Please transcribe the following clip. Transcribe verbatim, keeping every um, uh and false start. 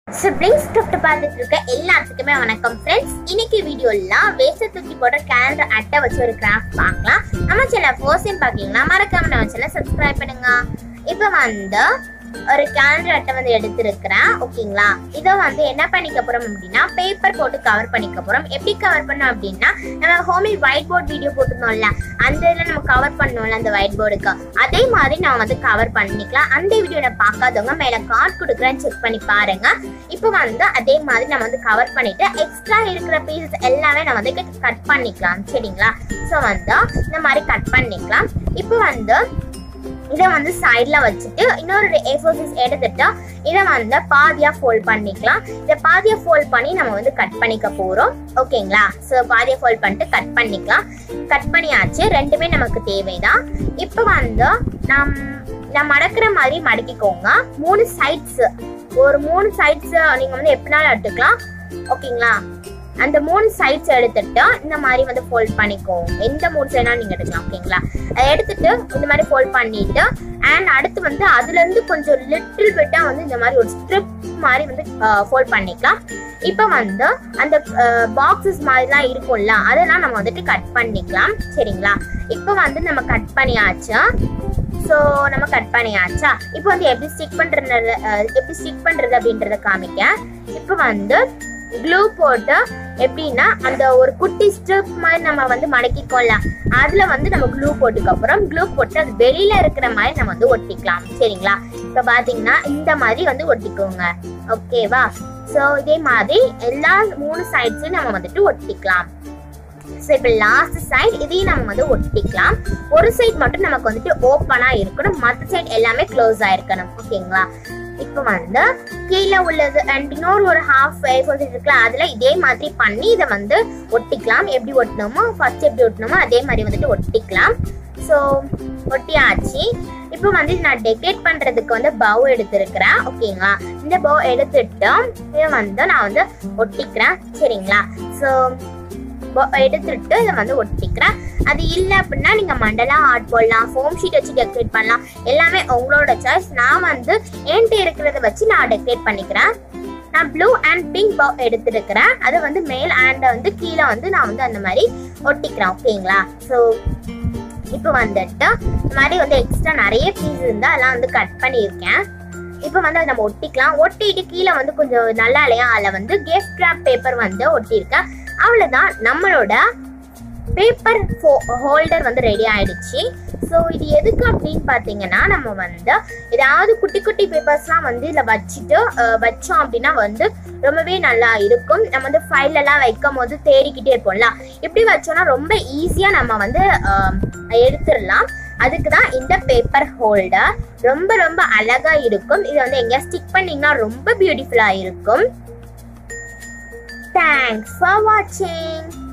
Siblings gift பார்த்துட்டு இருக்க எல்லாத்துக்குமே வணக்கம் फ्रेंड्स. இன்னைக்கு வீடியோல வேஸ்ட் தூக்கி போடுற கேலண்டர் அட்டை வச்சு ஒரு கிராஃப்ட் பார்க்கலாம். நம்ம சேனல் ஃபர்ஸ்ட் டைம் பாக்கீங்கன்னா மறக்காம நம்ம சேனலை சப்ஸ்கிரைப் பண்ணுங்க. இப்போ வந்து ஒரு கேலண்டர் அட்டை வந்து எடுத்துருக்கிறேன். ஓகேங்களா, இதை வந்து என்ன பண்ணிக்க போறோம் அப்படின்னா பேப்பர் போட்டு கவர் பண்ணிக்க போறோம். எப்படி கவர் பண்ணோம் அப்படின்னா நம்ம ஹோம்மேட் ஒயிட் போர்ட் வீடியோ போட்டுருந்தோம்ல, அந்த இதில் நம்ம கவர் பண்ணுவோம்ல அந்த ஒயிட் போர்டுக்கு, அதே மாதிரி நான் வந்து கவர் பண்ணிக்கலாம். அந்த வீடியோட பார்க்காதவங்க மேல கார்டு கொடுக்குறேன்னு செக் பண்ணி பாருங்க. இப்போ வந்து அதே மாதிரி நம்ம வந்து கவர் பண்ணிட்டு எக்ஸ்ட்ரா இருக்கிற பீசஸ் எல்லாமே நம்ம வந்து கட் பண்ணிக்கலாம். சரிங்களா, ஸோ வந்து இந்த மாதிரி கட் பண்ணிக்கலாம். இப்போ வந்து இதை வந்து சைட்ல வச்சுட்டு இன்னொரு ஏ ஃபோர் சைஸ் எடுத்துட்டு இதை வந்து பாதியா ஃபோல்ட் பண்ணிக்கலாம். இதை பாதியா ஃபோல்ட் பண்ணி நம்ம வந்து கட் பண்ணிக்க போறோம். ஓகேங்களா, ஸோ பாதியா ஃபோல்ட் பண்ணிட்டு கட் பண்ணிக்கலாம். கட் பண்ணியாச்சு, ரெண்டுமே நமக்கு தேவைதான். இப்போ வந்து நம் நான் மடக்கிற மாதிரி மடக்கிக்கோங்க. மூணு சைட்ஸ் ஒரு மூணு சைட்ஸ் நீங்க வந்து எப்படினாலும் எடுத்துக்கலாம். ஓகேங்களா, அந்த மூணு சைட்ஸ் எடுத்துட்டு இந்த மாதிரி வந்து ஃபோல்ட் பண்ணிக்கோங்க. எந்த மூணு சைடாலும் நீங்க எடுக்கலாம். ஓகேங்களா, அதை எடுத்துட்டு இந்த மாதிரி ஃபோல்ட் பண்ணிட்டு அண்ட் அடுத்து வந்து அதுல இருந்து கொஞ்சம் லிட்டில் பிட்டா வந்து இந்த மாதிரி ஒரு ஸ்ட்ரிப் மாதிரி வந்து ஃபோல்ட் பண்ணிக்கலாம். இப்போ வந்து அந்த பாக்ஸஸ் மாதிரிலாம் இருக்கும்ல, அதெல்லாம் நம்ம வந்துட்டு கட் பண்ணிக்கலாம். சரிங்களா, இப்போ வந்து நம்ம கட் பண்ணியாச்சா. ஸோ நம்ம கட் பண்ணியாச்சா. இப்போ வந்து எப்படி ஸ்டிக் பண்றது எப்படி ஸ்டிக் பண்றது அப்படின்றத காமிக்க. இப்போ வந்து க்ளூ போட்டு எப்படின்னா அந்த ஒரு குட்டி ஸ்ட்ரிப் மாதிரி நம்ம வந்து மடக்கிக்கோம்ல, அதுல வந்து நம்ம க்ளூ போட்டுக்க அப்புறம் க்ளூ போட்டு அது வெளியில இருக்கிற மாதிரி நம்ம வந்து ஒட்டிக்கலாம். சரிங்களா, இப்ப பாத்தீங்கன்னா இந்த மாதிரி வந்து ஒட்டிக்கோங்க. ஓகேவா, ஸோ இதே மாதிரி எல்லா மூணு சைட்ஸையும் நம்ம வந்துட்டு ஒட்டிக்கலாம். ஸோ இப்போ லாஸ்ட் சைட் இதையும் நம்ம வந்து ஒட்டிக்கலாம். ஒரு சைட் மட்டும் நமக்கு வந்துட்டு ஓப்பனா இருக்கணும், மற்ற சைட் எல்லாமே க்ளோஸ் ஆயிருக்கணும். ஓகேங்களா, இப்போ வந்து கீழே உள்ளது அண்ட் இன்னொரு ஒரு ஹாஃப் இருக்குல்ல, அதுல இதே மாதிரி பண்ணி இதை வந்து ஒட்டிக்கலாம். எப்படி ஒட்டணுமோ ஃபர்ஸ்ட் எப்படி ஒட்டணுமோ அதே மாதிரி வந்துட்டு ஒட்டிக்கலாம். ஸோ ஒட்டியாச்சு. இப்போ வந்து நான் டெக்கரேட் பண்றதுக்கு வந்து பவ் எடுத்திருக்கிறேன். ஓகேங்களா, இந்த பவ் எடுத்துட்டு இதை வந்து நான் வந்து ஒட்டிக்கிறேன். சரிங்களா, ஸோ எடுத்துட்டு இதை வந்து ஒட்டிக்கிறேன். அது இல்லை அப்படின்னா நீங்க மண்டலா ஆர்ட் போடலாம், ஃபோம் ஷீட் வச்சு டெக்கரேட் பண்ணலாம், எல்லாமே உங்களோட சாய்ஸ். நான் வந்து என்கிட்ட இருக்கிறத வச்சு நான் டெக்கரேட் பண்ணிக்கிறேன். நான் ப்ளூ அண்ட் பிங்க் பவ் எடுத்துருக்கிறேன். அதை வந்து மேல் அண்ட் வந்து கீழே வந்து நான் வந்து அந்த மாதிரி ஒட்டிக்கிறேன். ஓகேங்களா, ஸோ இப்போ வந்துட்டு இந்த மாதிரி வந்து எக்ஸ்ட்ரா நிறைய பீஸ் இருந்தால் அதெல்லாம் வந்து கட் பண்ணியிருக்கேன். இப்போ வந்து அதை நம்ம ஒட்டிக்கலாம். ஒட்டிட்டு கீழே வந்து கொஞ்சம் நல்லா இல்லையா, அதில் வந்து கிஃப்ட் ராப் பேப்பர் வந்து ஒட்டியிருக்கேன். அவ்வளோதான், நம்மளோட பேப்பர் ஹோல்டர் வந்து ரெடி ஆயிடுச்சு. ஸோ இது எதுக்கு அப்படின்னு பார்த்தீங்கன்னா நம்ம வந்து ஏதாவது குட்டி குட்டி பேப்பர்ஸ்லாம் வந்து இதில் வச்சுட்டு வச்சோம் அப்படின்னா வந்து ரொம்பவே நல்லா இருக்கும். நம்ம வந்து ஃபைலெல்லாம் வைக்கும் போது தேடிக்கிட்டே இருப்போம்ல, இப்படி வச்சோம்னா ரொம்ப ஈஸியாக நம்ம வந்து எடுத்துடலாம். அதுக்கு தான் இந்த பேப்பர் ஹோல்டர் ரொம்ப ரொம்ப அழகா இருக்கும். இது வந்து எங்கேயா ஸ்டிக் பண்ணீங்கன்னா ரொம்ப பியூட்டிஃபுல்லா இருக்கும். Thanks for watching.